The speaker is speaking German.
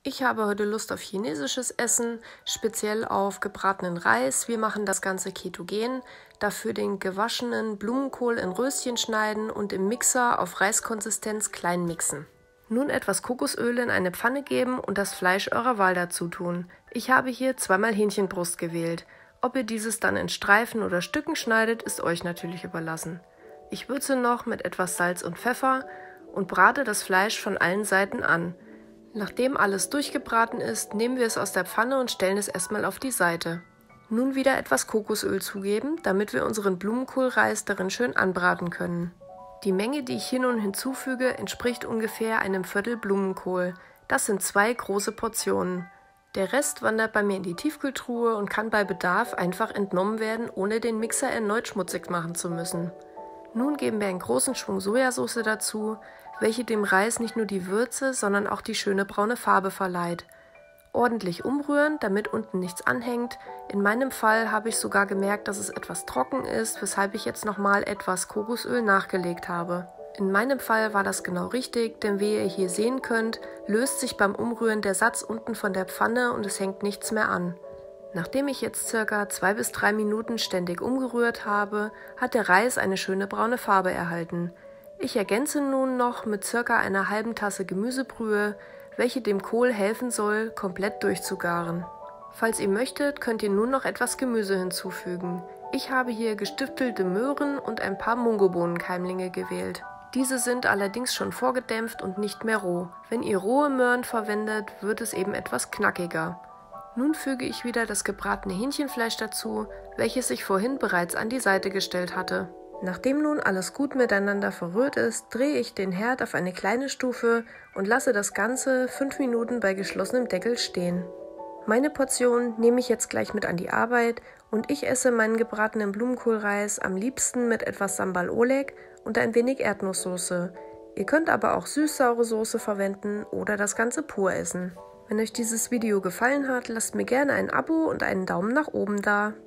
Ich habe heute Lust auf chinesisches Essen, speziell auf gebratenen Reis. Wir machen das Ganze ketogen, dafür den gewaschenen Blumenkohl in Röschen schneiden und im Mixer auf Reiskonsistenz klein mixen. Nun etwas Kokosöl in eine Pfanne geben und das Fleisch eurer Wahl dazu tun. Ich habe hier zweimal Hähnchenbrust gewählt. Ob ihr dieses dann in Streifen oder Stücken schneidet, ist euch natürlich überlassen. Ich würze noch mit etwas Salz und Pfeffer und brate das Fleisch von allen Seiten an. Nachdem alles durchgebraten ist, nehmen wir es aus der Pfanne und stellen es erstmal auf die Seite. Nun wieder etwas Kokosöl zugeben, damit wir unseren Blumenkohlreis darin schön anbraten können. Die Menge, die ich hier nun hinzufüge, entspricht ungefähr einem Viertel Blumenkohl. Das sind 2 große Portionen. Der Rest wandert bei mir in die Tiefkühltruhe und kann bei Bedarf einfach entnommen werden, ohne den Mixer erneut schmutzig machen zu müssen. Nun geben wir einen großen Schwung Sojasauce dazu, welche dem Reis nicht nur die Würze, sondern auch die schöne braune Farbe verleiht. Ordentlich umrühren, damit unten nichts anhängt. In meinem Fall habe ich sogar gemerkt, dass es etwas trocken ist, weshalb ich jetzt nochmal etwas Kokosöl nachgelegt habe. In meinem Fall war das genau richtig, denn wie ihr hier sehen könnt, löst sich beim Umrühren der Satz unten von der Pfanne und es hängt nichts mehr an. Nachdem ich jetzt ca. 2 bis 3 Minuten ständig umgerührt habe, hat der Reis eine schöne braune Farbe erhalten. Ich ergänze nun noch mit ca. einer halben Tasse Gemüsebrühe, welche dem Kohl helfen soll, komplett durchzugaren. Falls ihr möchtet, könnt ihr nun noch etwas Gemüse hinzufügen. Ich habe hier gestiftelte Möhren und ein paar Mungobohnenkeimlinge gewählt. Diese sind allerdings schon vorgedämpft und nicht mehr roh. Wenn ihr rohe Möhren verwendet, wird es eben etwas knackiger. Nun füge ich wieder das gebratene Hähnchenfleisch dazu, welches ich vorhin bereits an die Seite gestellt hatte. Nachdem nun alles gut miteinander verrührt ist, drehe ich den Herd auf eine kleine Stufe und lasse das Ganze 5 Minuten bei geschlossenem Deckel stehen. Meine Portion nehme ich jetzt gleich mit an die Arbeit und ich esse meinen gebratenen Blumenkohlreis am liebsten mit etwas Sambal Oleg und ein wenig Erdnusssoße. Ihr könnt aber auch süß-saure Soße verwenden oder das Ganze pur essen. Wenn euch dieses Video gefallen hat, lasst mir gerne ein Abo und einen Daumen nach oben da.